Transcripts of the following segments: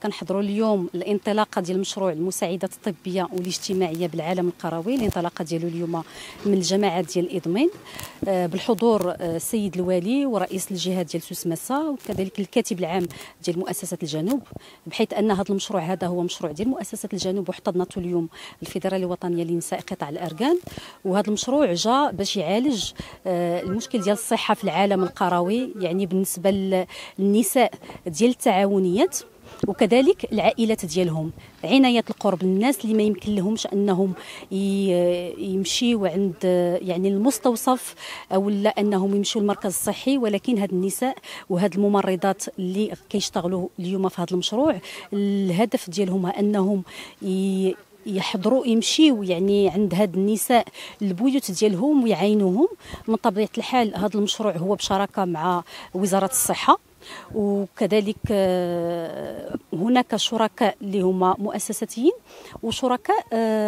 كنحضروا اليوم الانطلاقه ديال مشروع المساعدات الطبيه والاجتماعيه بالعالم القروي. الانطلاقه ديالو اليوم من الجماعات ديال الإضمين بالحضور السيد الوالي ورئيس الجهه ديال سوسماسا وكذلك الكاتب العام ديال مؤسسه الجنوب، بحيث ان هذا المشروع هذا هو مشروع ديال مؤسسه الجنوب واحتضنته اليوم الفيدراليه الوطنيه لنساء قطاع الاركان. وهذا المشروع جا باش يعالج المشكل ديال الصحه في العالم القروي، يعني بالنسبه للنساء ديال التعاونيات وكذلك العائلات ديالهم، عنايه القرب للناس اللي ما يمكن لهمش انهم يمشيوا عند يعني المستوصف او لا انهم يمشيوا المركز الصحي، ولكن هاد النساء وهاد الممرضات اللي كيشتغلوا اليوم في هذا المشروع الهدف ديالهم هو انهم يحضروا يمشيوا يعني عند هاد النساء البيوت ديالهم ويعينوهم. من طبيعه الحال هذا المشروع هو بشراكه مع وزاره الصحه، وكذلك هناك شركاء اللي هما مؤسساتيين وشركاء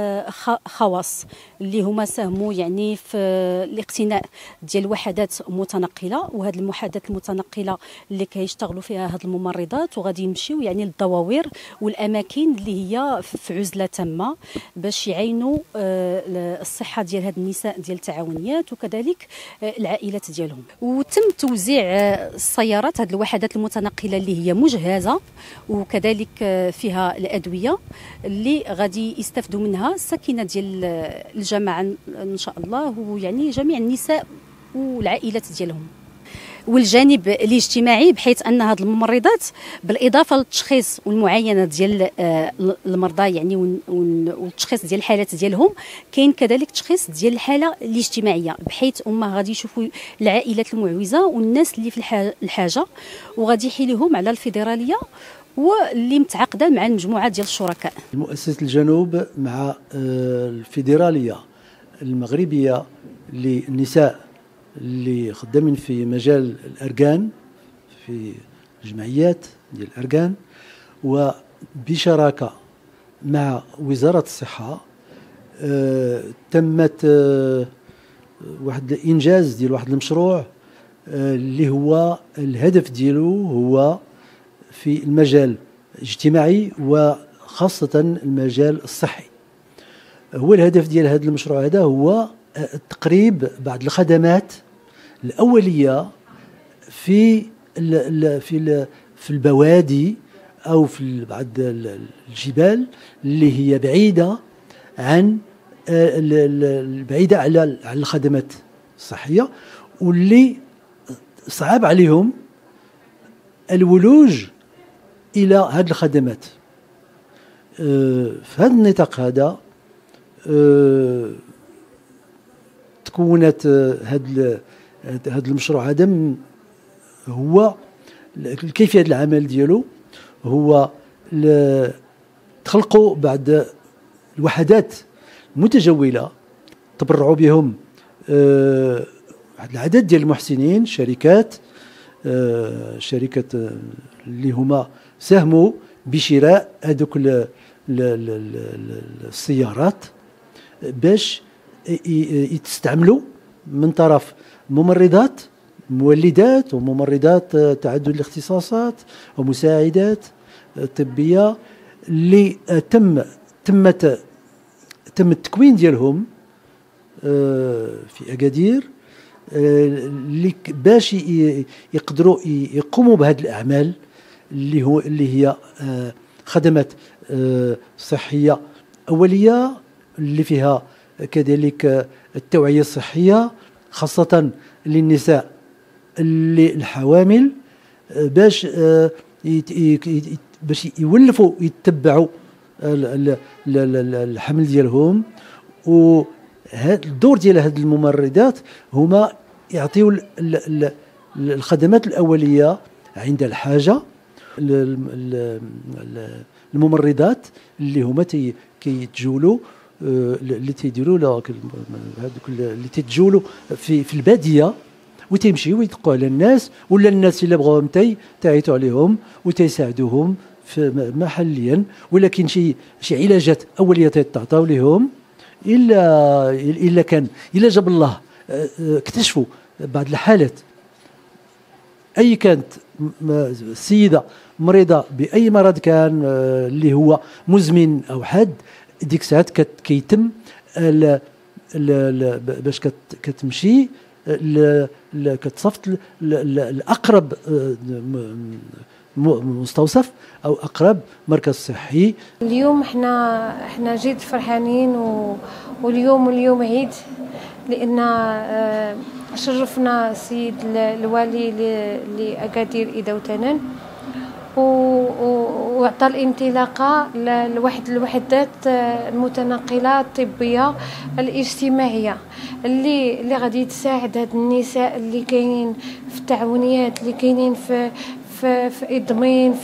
خواص اللي هما ساهموا يعني في الاقتناء ديال وحدات متنقله، وهذه الوحدات المتنقله اللي كيشتغلوا فيها هاد الممرضات وغادي يمشيو يعني للدواوير والاماكن اللي هي في عزله تامه باش يعينوا الصحه ديال هاد النساء ديال التعاونيات وكذلك العائلات ديالهم. وتم توزيع السيارات هاد الوحدات المتنقله اللي هي مجهزه وكذلك فيها الادويه اللي غادي يستافدوا منها الساكنه ديال الجماعه ان شاء الله، ويعني جميع النساء والعائلات ديالهم. والجانب الاجتماعي بحيث ان هذه الممرضات بالاضافه للتشخيص والمعاينه ديال المرضى يعني والتشخيص ديال الحالات ديالهم، كاين كذلك تشخيص ديال الحاله الاجتماعيه بحيث هما غادي يشوفوا العائلات المعوزه والناس اللي في الحاجه وغادي يحيلوهم على الفيدراليه واللي متعاقده مع المجموعه ديال الشركاء. مؤسسه الجنوب مع الفيدراليه المغربيه للنساء اللي خدامين في مجال الأركان في جمعيات ديال الأركان وبشراكة مع وزارة الصحة تمت واحد الإنجاز ديال واحد المشروع اللي هو الهدف ديالو هو في المجال الاجتماعي وخاصة المجال الصحي. هو الهدف ديال هذا المشروع هذا هو تقريب بعض الخدمات الأولية في في البوادي أو في بعض الجبال اللي هي بعيدة عن بعيدة على الخدمات الصحية واللي صعب عليهم الولوج إلى هذه الخدمات. في هذا النطاق هذا تكونت هذا المشروع هذا هو كيفية العمل ديالو هو تخلقوا بعض الوحدات متجولة تبرعوا بهم واحد العدد ديال المحسنين شركات اللي هما ساهموا بشراء هذوك السيارات باش يستعملوا من طرف ممرضات مولدات وممرضات تعدد الاختصاصات ومساعدات طبية اللي تم التكوين ديالهم في أكادير اللي باش يقدروا يقوموا بهذه الأعمال اللي هي خدمات صحية أولية اللي فيها كذلك التوعية الصحية خاصة للنساء اللي الحوامل باش يولفوا يتبعوا الحمل ديالهم. وهذا الدور ديال هذه الممرضات هما يعطيوا الخدمات الأولية عند الحاجة. الممرضات اللي هما كيتجولوا اللي تيديروا هذوك اللي تيتجولوا في الباديه وتيمشيو ويدقوا على الناس ولا الناس اللي بغاوهم تيعيطوا عليهم وتيساعدوهم محليا، ولكن شي علاجات اوليه تيعطاو لهم الا جاب الله اكتشفوا بعض الحالات اي كانت السيده مريضه باي مرض كان اللي هو مزمن او حاد، ديك الساعات كيتم باش كتمشي كتصيفط الاقرب مستوصف او اقرب مركز صحي. اليوم احنا جد فرحانين، واليوم عيد، لان شرفنا السيد الوالي لأكادير إذا وتنان وعطى الانطلاقه لواحد الوحدات المتنقله الطبيه الاجتماعيه اللي غادي تساعد هاد النساء اللي كاينين في التعاونيات، اللي كاينين في إدمين،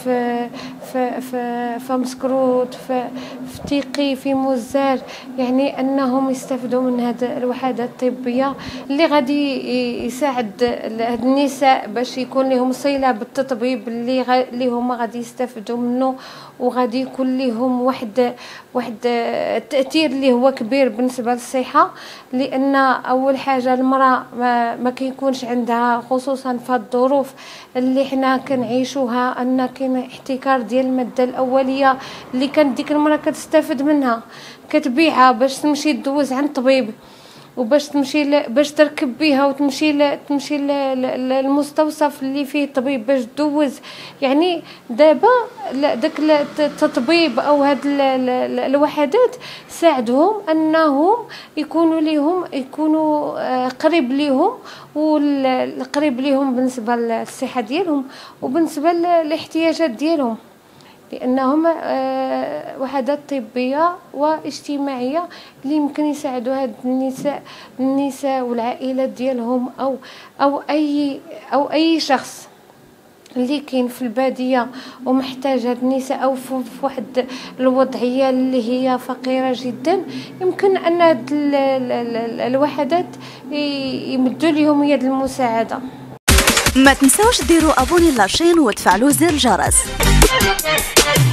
في مسكروت، في تيقي، في موزار، يعني أنهم يستفدوا من هذه الوحدات الطبية اللي غادي يساعد هاد النساء باش يكون لهم صلة بالتطبيب اللي هما غادي يستفدوا منه، وغادي يكون لهم واحد التأثير اللي هو كبير بالنسبة للصحة. لأن أول حاجة المرأة ما كيكونش عندها، خصوصا في الظروف اللي حنا كنعيشوها، أن كاين احتكار ديال المادة الأولية اللي كانت ديك المرأة كتستافد منها، كتبيعها باش تمشي تدوز عند الطبيب، وباش تمشي باش تركب بها وتمشي للمستوصف اللي فيه الطبيب باش تدوز. يعني دابا داك التطبيب او هاد الوحدات ساعدهم انهم يكونوا قريب ليهم، والقريب ليهم بالنسبه للصحه ديالهم وبالنسبه للاحتياجات ديالهم، لأنهم وحدات طبية واجتماعية اللي يمكن يساعدوا هاد النساء والعائلات ديالهم أو أي شخص اللي كاين في البادية ومحتاج هاد النساء أو في واحد الوضعية اللي هي فقيرة جدا. يمكن أن هاد الوحدات يمدوا لهم يد المساعدة. ما تنساوش ديروا ابوني لاشين وتفعلوا زر الجرس.